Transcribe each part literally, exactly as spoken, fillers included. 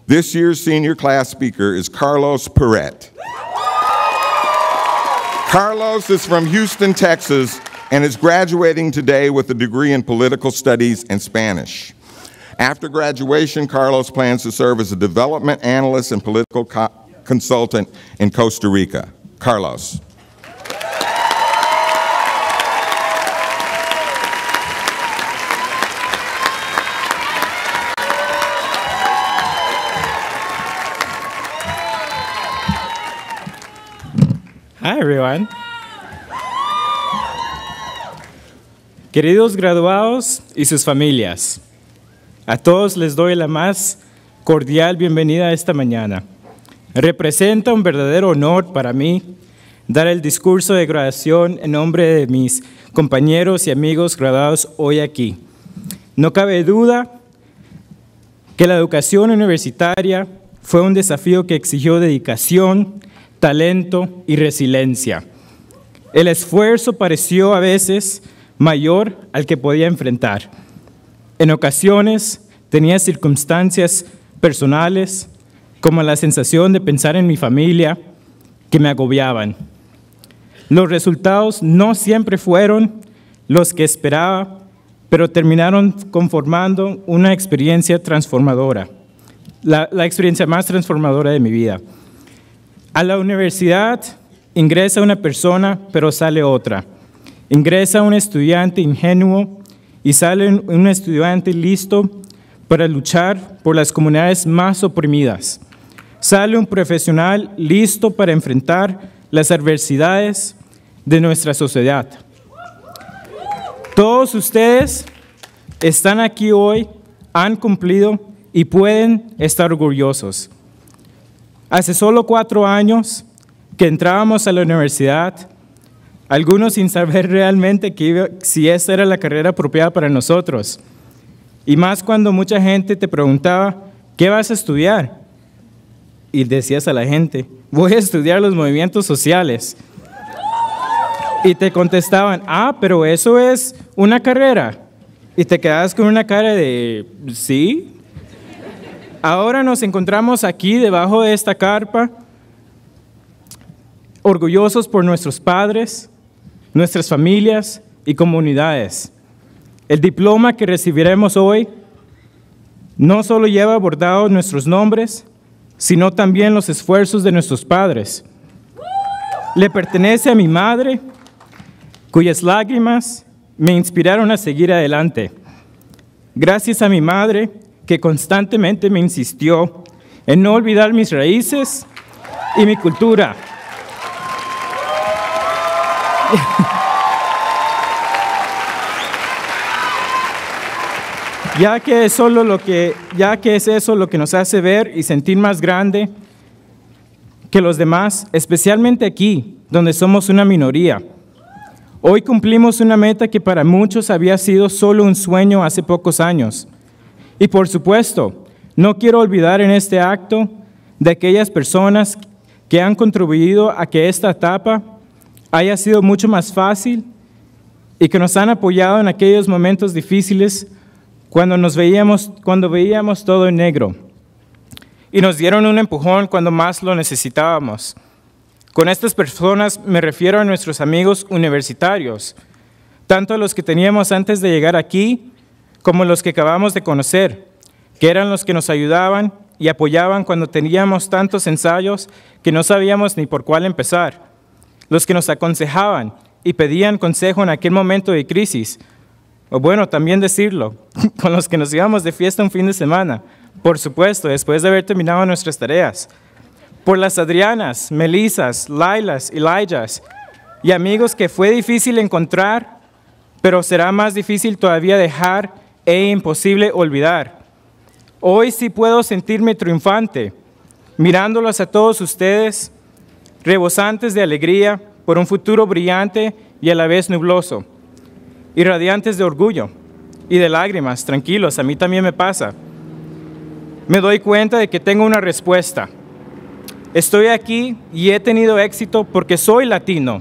This year's senior class speaker is Carlos Perret. Carlos is from Houston, Texas, and is graduating today with a degree in political studies and Spanish. After graduation, Carlos plans to serve as a development analyst and political co- consultant in Costa Rica. Carlos. Hi, everyone. Queridos graduados y sus familias, a todos les doy la más cordial bienvenida esta mañana. Representa un verdadero honor para mí dar el discurso de graduación en nombre de mis compañeros y amigos graduados hoy aquí. No cabe duda que la educación universitaria fue un desafío que exigió dedicación, talento y resiliencia. El esfuerzo pareció a veces mayor al que podía enfrentar. En ocasiones tenía circunstancias personales, como la sensación de pensar en mi familia, que me agobiaban. Los resultados no siempre fueron los que esperaba, pero terminaron conformando una experiencia transformadora, la, la experiencia más transformadora de mi vida. A la universidad ingresa una persona, pero sale otra. Ingresa un estudiante ingenuo y sale un estudiante listo para luchar por las comunidades más oprimidas. Sale un profesional listo para enfrentar las adversidades de nuestra sociedad. Todos ustedes están aquí hoy, han cumplido y pueden estar orgullosos. Hace solo cuatro años que entrábamos a la universidad, algunos sin saber realmente que iba, si esta era la carrera apropiada para nosotros. Y más cuando mucha gente te preguntaba, ¿qué vas a estudiar? Y decías a la gente, voy a estudiar los movimientos sociales. Y te contestaban, ah, pero eso es una carrera. Y te quedabas con una cara de, ¿sí? Ahora nos encontramos aquí debajo de esta carpa, orgullosos por nuestros padres, nuestras familias y comunidades. El diploma que recibiremos hoy no solo lleva bordados nuestros nombres, sino también los esfuerzos de nuestros padres. Le pertenece a mi madre, cuyas lágrimas me inspiraron a seguir adelante. Gracias a mi madre, que constantemente me insistió en no olvidar mis raíces y mi cultura. Ya que es solo lo que, ya que es eso lo que nos hace ver y sentir más grande que los demás, especialmente aquí, donde somos una minoría. Hoy cumplimos una meta que para muchos había sido solo un sueño hace pocos años. Y por supuesto, no quiero olvidar en este acto de aquellas personas que han contribuido a que esta etapa haya sido mucho más fácil y que nos han apoyado en aquellos momentos difíciles cuando nos veíamos, cuando veíamos todo en negro y nos dieron un empujón cuando más lo necesitábamos. Con estas personas me refiero a nuestros amigos universitarios, tanto a los que teníamos antes de llegar aquí como los que acabamos de conocer, que eran los que nos ayudaban y apoyaban cuando teníamos tantos ensayos que no sabíamos ni por cuál empezar, los que nos aconsejaban y pedían consejo en aquel momento de crisis, o bueno, también decirlo, con los que nos íbamos de fiesta un fin de semana, por supuesto, después de haber terminado nuestras tareas, por las Adrianas, Melisas, Lailas y Elijahs, y amigos que fue difícil encontrar, pero será más difícil todavía dejar e imposible olvidar. Hoy sí puedo sentirme triunfante, mirándolos a todos ustedes, rebosantes de alegría por un futuro brillante y a la vez nubloso, y radiantes de orgullo y de lágrimas. Tranquilos, a mí también me pasa. Me doy cuenta de que tengo una respuesta. Estoy aquí y he tenido éxito porque soy latino.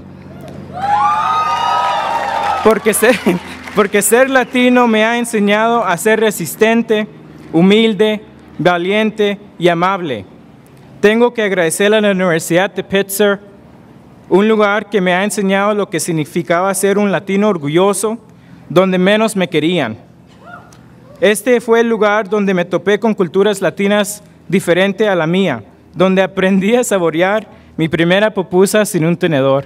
Porque ser, porque ser latino me ha enseñado a ser resistente, humilde, valiente y amable. Tengo que agradecer a la Universidad de Pitzer, un lugar que me ha enseñado lo que significaba ser un latino orgulloso, donde menos me querían. Este fue el lugar donde me topé con culturas latinas diferentes a la mía, donde aprendí a saborear mi primera pupusa sin un tenedor.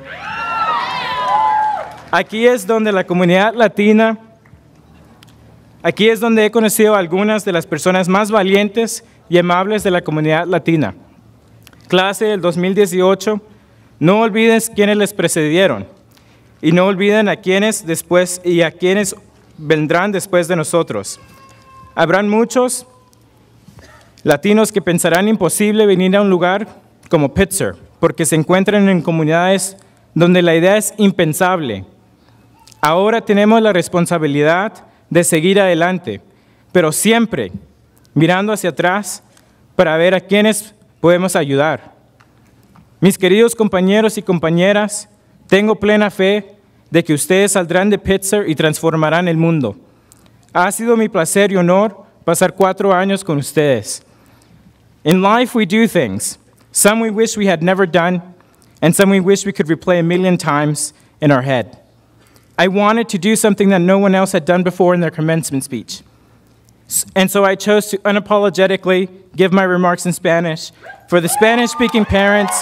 Aquí es donde la comunidad latina, aquí es donde he conocido a algunas de las personas más valientes y amables de la comunidad latina. Clase del dos mil dieciocho, no olviden quienes les precedieron y no olviden a quienes después y a quienes vendrán después de nosotros. Habrán muchos latinos que pensarán imposible venir a un lugar como Pitzer, porque se encuentran en comunidades donde la idea es impensable. Ahora tenemos la responsabilidad de seguir adelante, pero siempre mirando hacia atrás para ver a quienes podemos ayudar. Mis queridos compañeros y compañeras, tengo plena fe de que ustedes saldrán de Pitzer y transformarán el mundo. Ha sido mi placer y honor pasar cuatro años con ustedes. In life we do things, some we wish we had never done, and some we wish we could replay a million times in our head. I wanted to do something that no one else had done before in their commencement speech. And so I chose to unapologetically give my remarks in Spanish for the Spanish-speaking parents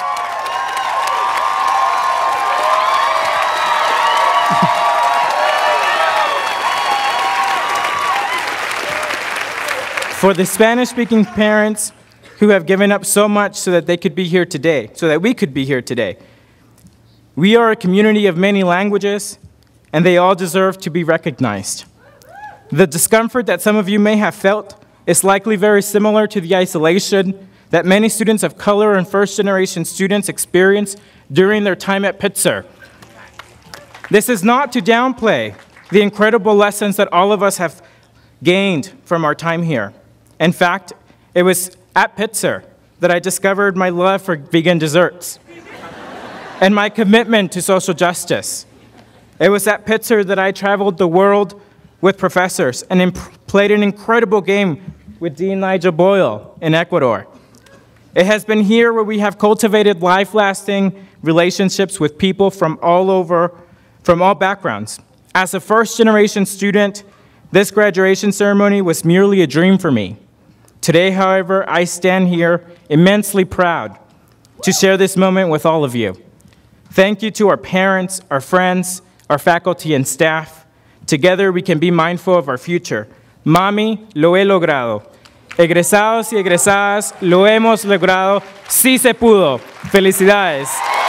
for the Spanish-speaking parents who have given up so much so that they could be here today, so that we could be here today. We are a community of many languages, and they all deserve to be recognized. The discomfort that some of you may have felt is likely very similar to the isolation that many students of color and first-generation students experience during their time at Pitzer. This is not to downplay the incredible lessons that all of us have gained from our time here. In fact, it was at Pitzer that I discovered my love for vegan desserts and my commitment to social justice. It was at Pitzer that I traveled the world with professors and imp- played an incredible game with Dean Nigel Boyle in Ecuador. It has been here where we have cultivated life-lasting relationships with people from all over, from all backgrounds. As a first-generation student, this graduation ceremony was merely a dream for me. Today, however, I stand here immensely proud to share this moment with all of you. Thank you to our parents, our friends, our faculty and staff. Together we can be mindful of our future. Mami, lo he logrado. Egresados y egresadas, lo hemos logrado. Sí se pudo. Felicidades.